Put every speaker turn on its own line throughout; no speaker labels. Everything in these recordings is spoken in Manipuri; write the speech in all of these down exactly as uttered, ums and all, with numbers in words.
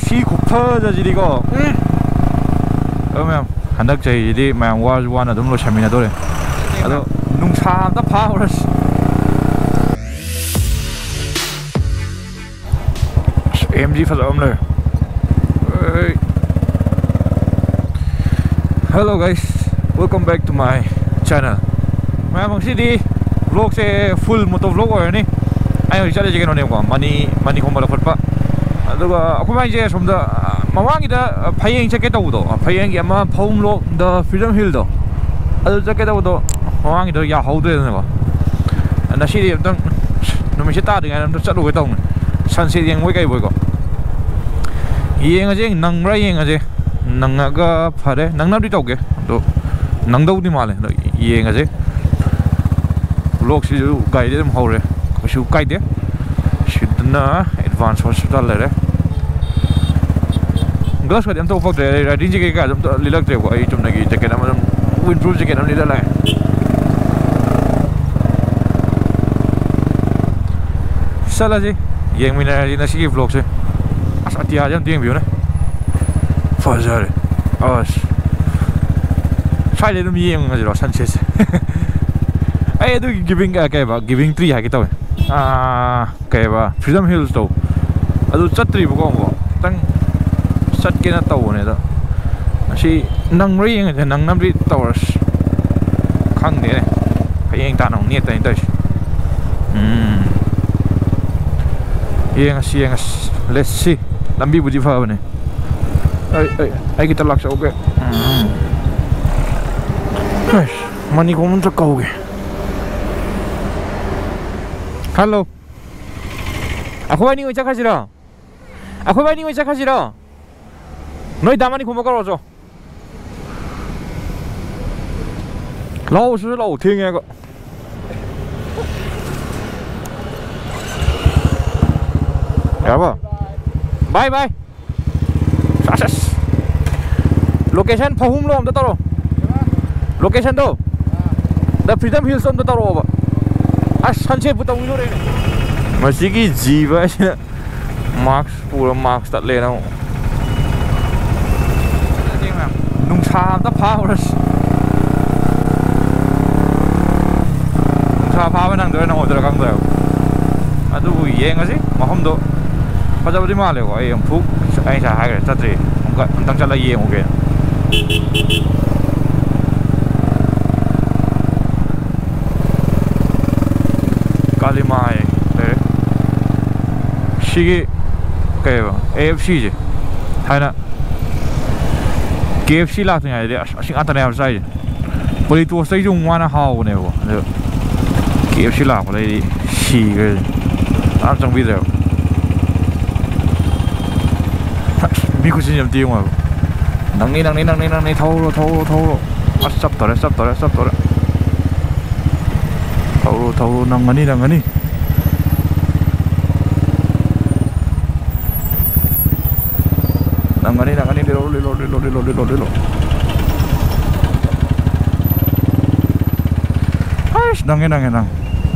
시 곱터져지리고 그러면 한dak 저희들이 막 와주 와나 너무 재미나 노래 아도 농사다 파워스 엠지 파domler hello guys, welcome back to my channel. मैं मंगसी दी vlog से full moto vlog हो यानी आयो चले जगह नोने को मनी मनी को मला फटपा अदुगा अखुमा इजे सोमदा मवांगिदा फाइंग चेक तौदो फाइंग अमा फौम लो द फ्रीडम हिल दो अदु चेक तौदो मवांगिदो या हौदोनेको नसीदी अमतंग नुमिसि तादिङाय अमतंग चलुगे तौन सनसेट येंगोय गाय बोयको येंगजे नंगरा येंगजे नंगागा फरे नंगनाबदि तौगे दो नंगदौदि माले येंगजे vlog si guide dem hore ko guide sidna advance hospital le glass ka dem to fok de riding jacket ka dem to lilak de ko ai tum na gi jacket am windproof jacket am lila la sala ji yeng mina ji na si vlog se as atia jam ting view ne fazare as sai le dum yeng ngi ro sunset ai itu giving kayak apa giving tree ya kita ah kayak apa Freedom Hills tuh aduh chatri bukan kok tang chat kena tahu nih tuh si nang ring aja nang namri towers kang deh kayak yang tanah niat tadi tuh hmm yang si yang let's see lambi budi apa nih ay ay ay kita laksa oke guys mani kamu tuh kau ke Hello. Aku bani ngoi chakajira. Aku bani ngoi chakajira. Noi damani khoma karo jo. Lau shi lau ting ya ko. Ya ba. Bye bye. Sas. Location phahum lo am ta taro. Location do. The Freedom Hills on ta taro ba. Ah, sunset puta wino re ne. Masih ki jiwa aja. Max pura max tak le na. Nung sa ta powers. Nung sa power nang doi na order kang doi. Adu yeng asi, mahom do. Pada budi male ko ay phuk ay sa hager tatri. Ongka antang chala yeng oke. Kalimai, eh, sih kayak A F C je, Thailand, K F C lah tu ni ada, asyik antara yang saya, boleh tu saya jom mana hau ni bu, K F C lah boleh sih ke, macam begitu, biku sini jam tiga malam, nang ni nang ni nang ni nang ni tahu lo tahu lo tahu lo, asap tore asap tore asap tore. Tahu tahu nangani nangani nangani nangani lilo lilo lilo lilo lilo lilo Aish nangin nangin nang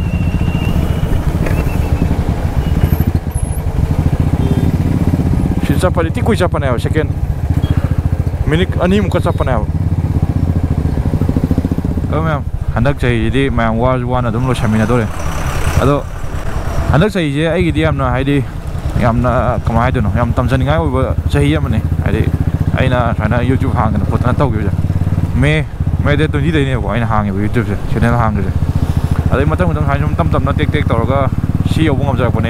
Sisa pada tiku siapa nih second minik ani muka siapa nih oh ma'am 한dak 저희들이 막 와주 와나 너무 재미나 노래 아도 한dak 저희제 아이디 암나 하이디 암나 그만 하이도노 얌 탐자니가 뭐 저희 암네 하이디 아이나 하나 유튜브 하는 포트나 떠오기죠 매 매대 또 니데네고 아이나 하는 유튜브 채널 하는 거죠 아도 맞다 맞다 하좀 땀땀나 땡땡 떨어가 시 오봉 감자 보네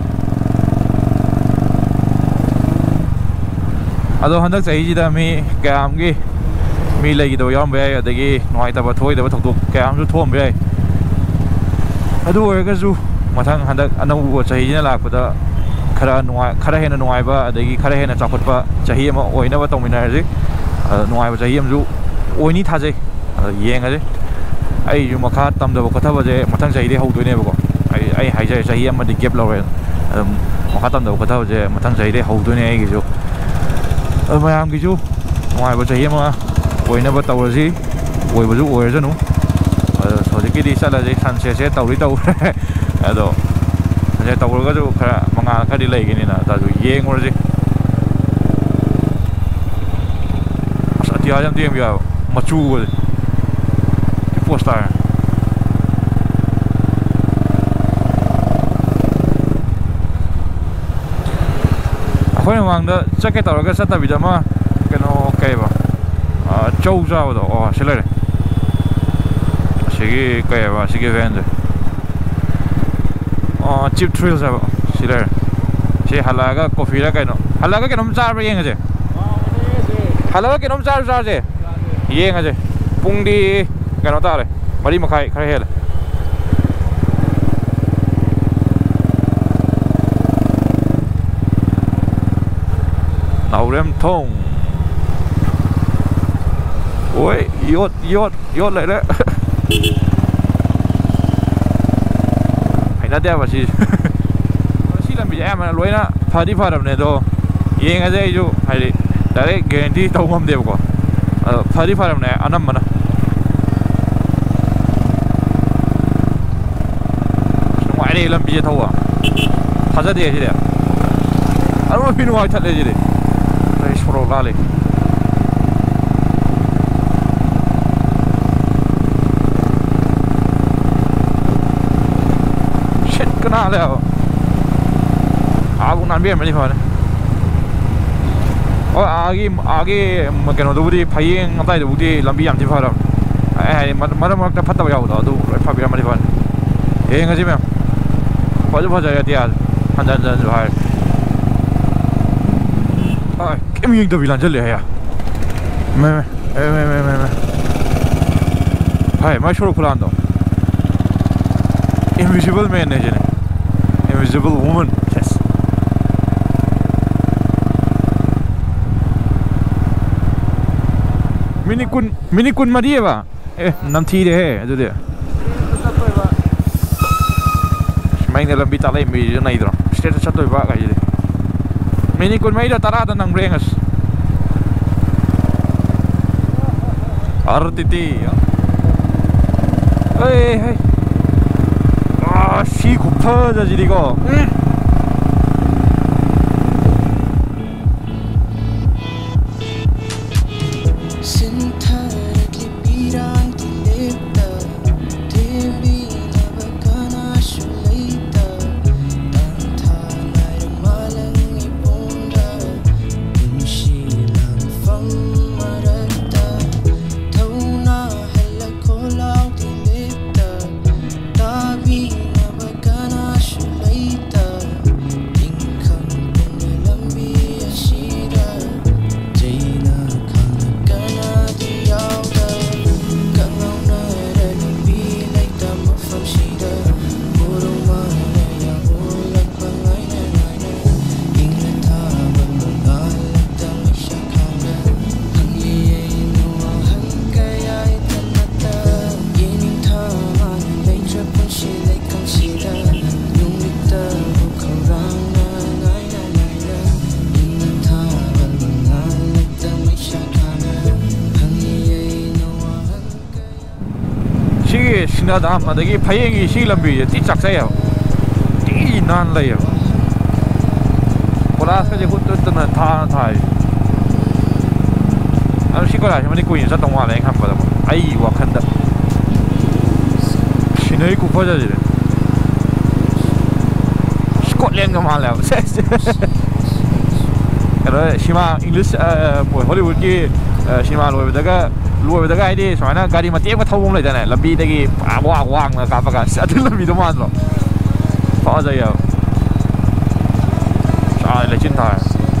아도 한dak 저희지다 미 감기 mi lagi do yam be adagi noi ta ba thoi da ba thok thok ka am su thom be adu oiga zu mathang handak anau go chahi na lak pada khara noi khara hena noi ba adagi khara hena chakot ba chahi ma oina ba tongmina ji noi ba chahi am zu oini tha jai yeng a ai ju makha tam da ba kotha ba je mathang chahi de hau doi ne ba ko ai ai hai jai chahi am di gap lo re makha tam da ba kotha ba je mathang chahi de hau doi ne ai gi ju mayam gi ju noi ba chahi ma oina ba tawraji oi ba ju oi janu so ki di sala je san se se tawri taw ado je tawra ga ju khara manga khadi lai gi ni na ta ju yeng or ji ꯏꯇꯤꯍꯥꯁ ꯌꯥꯝ ꯌꯦꯡꯕ ꯌꯥꯕ ꯃꯆꯨꯒꯗꯤ ꯄꯣꯁ ꯇꯥꯔꯦ ꯑꯩꯈꯣꯏ ꯃꯃꯥꯡꯗ ꯆꯠꯀꯦ ꯇꯧꯔꯒ ꯆꯠꯇꯕꯤꯗ ꯑꯃ ꯀꯩꯅꯣ ꯀꯩꯕ ꯆꯧ ꯆꯥꯕꯗꯣ ꯑꯣ ꯁꯤ ꯂꯩꯔꯦ ꯑꯁꯤꯒꯤ ꯀꯩꯕ ꯑꯁꯤꯒꯤ ꯚꯦꯟꯁꯦ ꯑꯣ ꯆꯤꯞ ꯊ꯭ꯔꯤꯜꯁ ꯍꯥꯏꯕ ꯁꯤ ꯂꯩꯔꯦ ꯁꯤ ꯍꯜꯂꯛꯑꯒ ꯀꯣꯐꯤꯔ ꯀꯩꯅꯣ ꯍꯜꯂꯛꯑꯒ ꯀꯩꯅꯣꯝ ꯆꯥꯔꯕ ꯌꯦꯡꯉꯁꯦ ꯍꯜꯂꯛꯑꯒ ꯀꯩꯅꯣꯝ ꯆꯥꯔꯁꯨ ꯆꯥꯔꯁꯦ ꯌꯦꯡꯉꯁꯦ ꯄꯨꯡꯗꯤ ꯀꯩꯅꯣ ꯇꯥꯔꯦ ꯃꯔꯤ ꯃꯈꯥꯏ ꯈꯔ ꯍꯦꯜꯂꯦ ꯅꯥꯎꯔꯦꯝꯊꯣꯡ ôi yốt yốt yốt lại đấy phải nói đeo vào gì xí làm bị em mà lối nó phá đi phá đập này đâu yên cái gì chú hay đi đấy cái đi tàu không đều có phá đi phá đập này ăn nằm mà nè ngoài đây làm bị thâu à phá ra đi gì đấy ăn mà pin ngoài thật đấy gì đấy đây sổ ra liền nào leo 아구 난비에 많이 파네 어 아기 아기 뭐 그런 우리 파이행 아다이 우리 람비 얌티 파라 에 마라 마라 파타고 야우다 도 파비라 많이 파네 예 가지면 빠져 빠져야 돼 한잔잔 할 아, 캠핑도 빌란 절려야 메메메메메메 하이 마쇼로 쿨한다 invisible man ne jene invisible woman yes mini kun mini kun madiye ba eh nam thi de he adu de mai ne lambi ta lai mi nai dro state chat toy ba ga ji mini kun mai da tara da nang brengas artiti hey hey 씨 곱하자질 이거 응. 신나다 마다기 파행이 시람비 띠짝사요 띠난 레요 보라스까지 헛뜨는 다 다이 아 시거라 힘이 꾸인 자동화 랭 한번 아이 와칸다 신의 구퍼자지 스코틀랜드 말이야 그래 시마 잉글리시 뭐 헐리우드기 시마 로에다가 로에다가 아이디 소나 가리 마티가 타고 오래잖아 람비데기 와왕 가바가 사들 람비도 많어 맞아요 자 레전다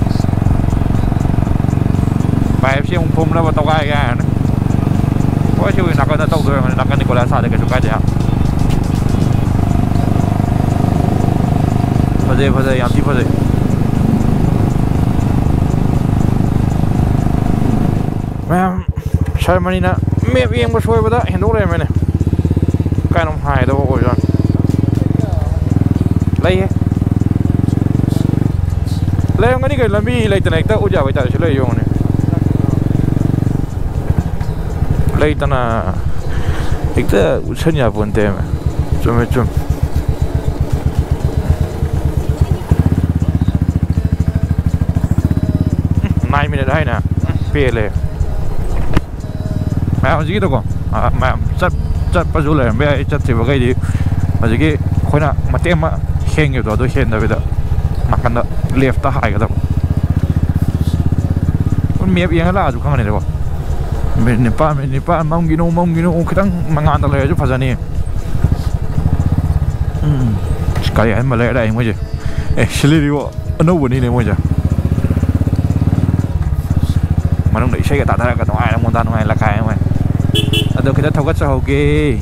바이브시 웅폼나 바토가야 뭐 지금 나가다 또 그러면 나가 니콜라 사데 계속 가자 버제 버제 양티 버제 맘 샤르마니나 맵 yengba soibada hendore mene kainam hai do ko jan lai he lai ngani kai lambi lai tana ekta uja bai ta se lai yong ne lai tana ekta uchanya bonte me chum chum nine minute hai na pele ꯃꯌꯥꯝ ꯍꯧꯖꯤꯛꯀꯤꯗꯀꯣ ꯃꯌꯥꯝ ꯆꯠ ꯆꯠꯄꯁꯨ ꯂꯩꯔꯝꯕ ꯌꯥꯏ ꯆꯠꯇ꯭ꯔꯤꯕꯈꯩꯗꯤ ꯍꯧꯖꯤꯛꯀꯤ ꯑꯩꯈꯣꯏꯅ ꯃꯇꯦꯛ ꯑꯃ ꯍꯦꯟꯈꯤꯕꯗꯣ ꯑꯗꯨ ꯍꯦꯟꯗꯕꯤꯗ ꯅꯥꯀꯟꯗ ꯂꯦꯐꯇ ꯍꯥꯏꯒꯗꯕ ꯃꯦꯞ ꯌꯦꯡꯉ ꯂꯥꯛꯑꯁꯨ ꯈꯪꯒꯅꯤꯗꯀꯣ ꯃꯤꯅꯤꯠ ꯅꯤꯄꯥꯜ ꯃꯤꯅꯤꯠ ꯅꯤꯄꯥꯜ ꯃꯝꯒꯤꯅꯣ ꯃꯝꯒꯤꯅꯣ ꯈꯤꯇꯪ ꯃꯉꯥꯟꯗ ꯂꯩꯔꯁꯨ ꯐꯖꯅꯤ. ꯎꯝ ꯀꯔꯤ ꯑꯍꯟꯕ ꯂꯩꯔ ꯂꯥꯛꯑꯦ ꯃꯣꯏꯁꯦ. ꯑꯦ ꯁꯤꯂꯤꯔꯤꯑꯣ ꯑꯅꯧꯕꯅꯤꯅꯦ ꯃꯣꯏꯁꯦ. ꯃꯅꯨꯡꯗ ꯏꯁꯩꯒ ꯇꯥꯊꯔꯒ ꯅꯨꯡꯉꯥꯏꯅ ꯃꯣꯟꯗꯥ ꯅꯨꯡꯉꯥꯏꯅ ꯂꯛꯈꯥꯏ ꯃꯣꯏ. ꯑꯗꯣ ꯈꯤꯇ ꯊꯧꯒꯠꯆꯍꯧꯒꯦ.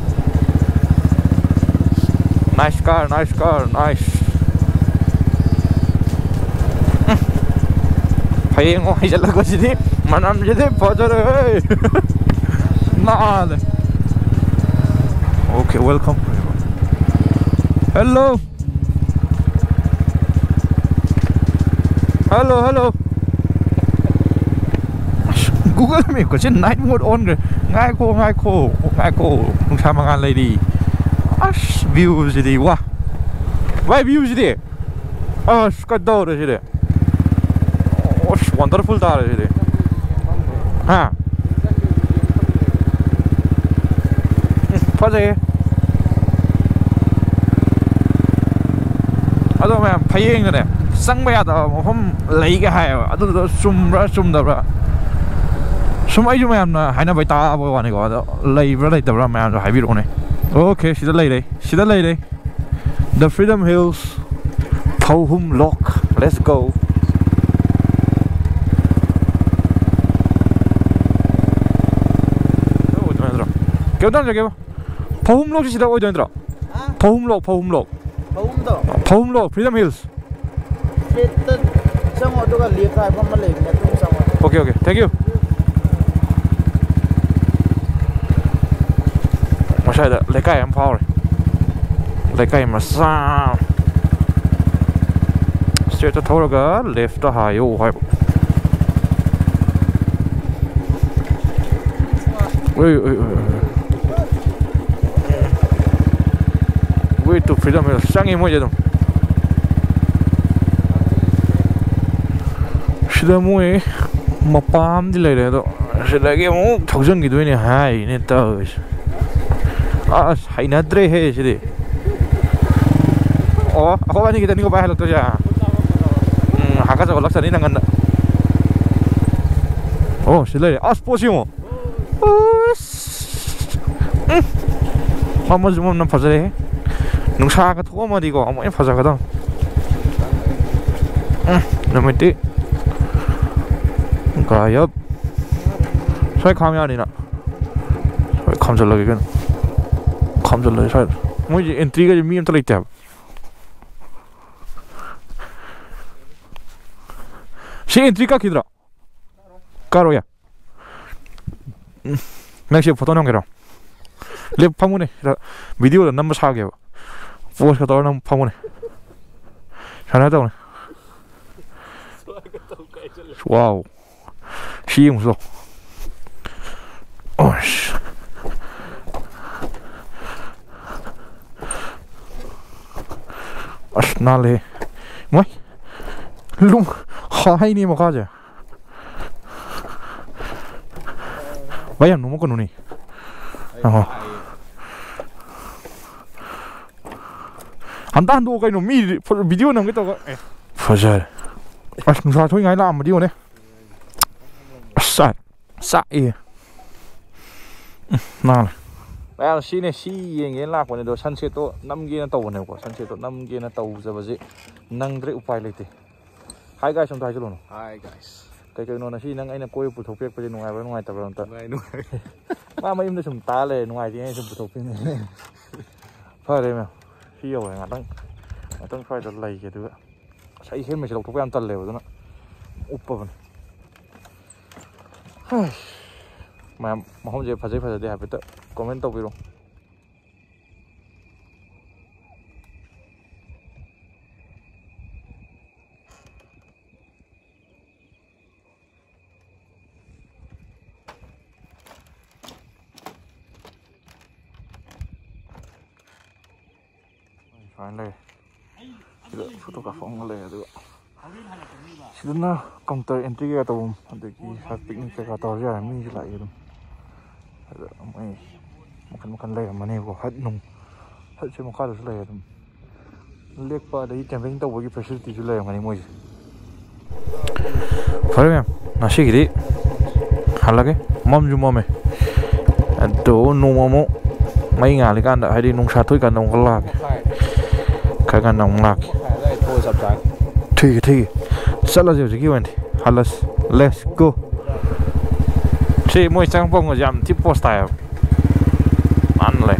나이스 car, 나이스 car, 나이스. həyeng o hayjalakosidi manamjide fajare. Naale. Okay, welcome. Hello. Hello, hello. Google Map có trên night mode on rồi. Ngay cô, ngay cô, ngay cô. Không sao mà ngan lấy đi. Ash, view gì đi quá. Vay view gì đi. Ash, cái đâu rồi gì đi. Ash, wonderful ta rồi gì đi. Ha. Phát gì. Ado mà phải yên rồi nè. Sang bây giờ một hôm lấy cái hay à. Ado sum ra sum đâu ra. Sum ấy chúng em là hay là phải ta bao này gọi đó lấy ra đây tập ra mà hay biết rồi này. Ok, xin lấy đây, xin lấy đây. The Freedom Hills, Phau Hum Lock, let's go. kéo đơn rồi kéo. Phau Hum Lock gì đâu ôi đơn rồi. Phau Hum Lock, Phau Hum Lock.
Phau Hum đó.
Phau Hum Lock, Freedom Hills.
Chết xong rồi tôi còn liệt lại phong mà lấy nhà tung xong rồi.
Ok ok, thank you. Mà sai đó, lấy cái em phao rồi. Lấy cái mà sao? Straight to Toraga, left to high, oh high. Ui ui ui. Way to Freedom Hills, sang em 뭐지 좀. 시다 뭐에 막밤 딜레이래도 시다게 뭐 적전기도 있네. 하이 네다. 아, 하이나드레 해 시디. 어, ako ba ni kita ni ko ba halok to siya. Hmm, haka sa kolak sa ni nangan. Oh, sila. Ah, sposi mo. 음. 한번 좀 없는 파자래. 농사가 토마 디고 아무 파자거든. 응. 너무띠. 가엽. 살 감이 아니나. 살 감절라기는. 감절라 살. 뭐지 엔트리가 좀 미임 떨어있대. 시 엔트리 깎이더라. 까로야. 응. 낚시 포토 넘겨라. 랩 파문에 비디오를 넘버 사게. 포스가 떠 넘 파문에. 잘하다 오늘. 와우. 시이 무서. 어씨. 아스 나래. 뭐? 룽 하이니 뭐 가자. Bayang nung mo ko nun eh. Ako. Hantahan do kayo nung mi video nang kita ko. Eh. Fajar. As nung sa thoy ngay lam video ne. Sa sa eh. Na. Bayang si ne si yeng yen lak ne do sunset to namgi na taw ne ko. Sunset to namgi na taw sa baji. Nang dre upay lete. Hi guys, I'm Thai Jalon.
Hi guys.
Cái cái nó là gì năng ấy là coi phụ thuộc việc bây giờ ngoài với ngoài tập làm tập
Ngoài ngoài
mà mấy em nó sủng tá lên ngoài thì em sủng phụ thuộc việc này phải đây mà khi rồi ngắt tăng tăng phải đặt lấy cái thứ sai hết mình sẽ đọc thuộc em tận lều đó úp vào mà mà không giờ phải dễ phải để học tới comment tàu video phải này được photo cả phòng này được xin nó công tơ entry cái tàu để khi phát picnic cái tàu ra mình lại rồi Mày một con một con lầy mà này có hết nung hết chứ một cái được lầy rồi liếc qua đấy chẳng biết đâu với cái facility chứ lầy mà này mày phải không em nó xí cái đi hẳn là cái mâm chứ mâm mày đồ nung mà mông mấy ngàn cái ăn đã hay đi nung sát thôi cả nông cái lạc cái cái nông lạc thì thì rất là nhiều cái vấn đề hẳn là let's go thì mỗi sáng phong ở giảm tip post style ăn lại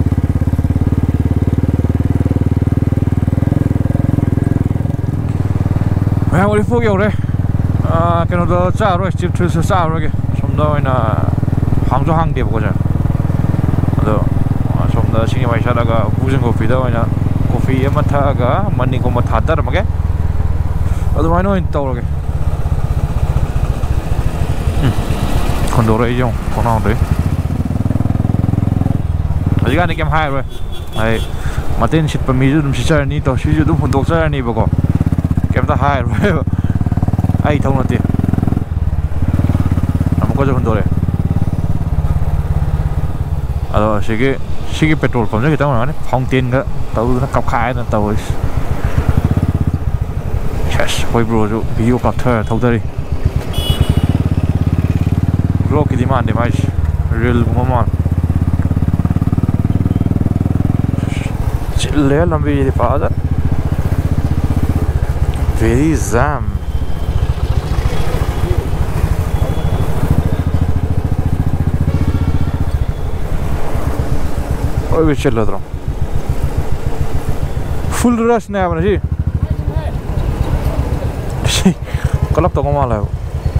mẹ đi phố kiểu đây cái nó đó xa rồi chip thứ xa rồi kì xong đó là hàng cho hàng đẹp quá chứ đó xong đó xin mày sao đó buông coffee đó là coffee em thà cả mình đi cùng một thắt đó mà cái ở đó nó tàu rồi kì còn đồ đấy không còn nào đấy 아직 안에 겜 하이 rồi này mà tên shit pa mi ju dum shichar ni to shi ju dum hundok char ni bako kem ta hai rồi ai thong na ti am ko jo hundore alo shige shige petrol pump je ta ma ne phong tiền ga tàu nó cọc khai nó tàu yes hoi bro ju bio pa thơ thâu đây bro ki demand de mais real moment le làm gì thì phá đó very jam ôi bị chết rồi full rush này mà gì có lắp tàu công lại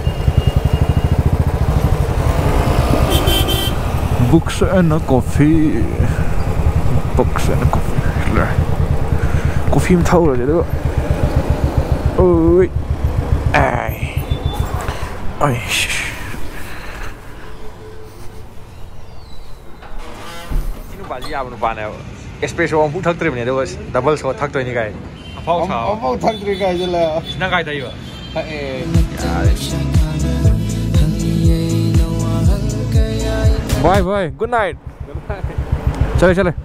books and coffee books and coffee có phim thâu rồi đấy đó ôi ai ôi nó bà gì à nó bà nào espresso ông cũng thắc tới này đâu double shot thắc tới như cái phong sao
ông phong thắc tới cái gì là
nó cái đây vậy bye bye good night chơi chơi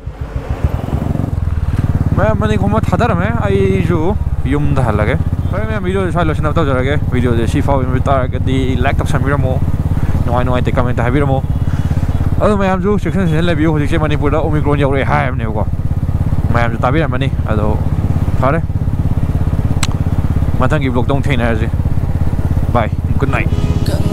मैं मैंने को मत हदर में आई जो युम dah lagi पर मैं वीडियो शायद लक्षण बताओ जरा के वीडियो जे शिफा में बता के दी लाइक तब समीर मो नोई नोई ते कमेंट है भी मो अदो मैं हम जो सेक्शन से ले वीडियो होजिक से मणिपुर दा ओमिक्रॉन याव रे हाय हमने को मैं हम जो ताबी मनी अदो फारे मथंग की ब्लॉग दong थेन है जी बाय गुड नाइट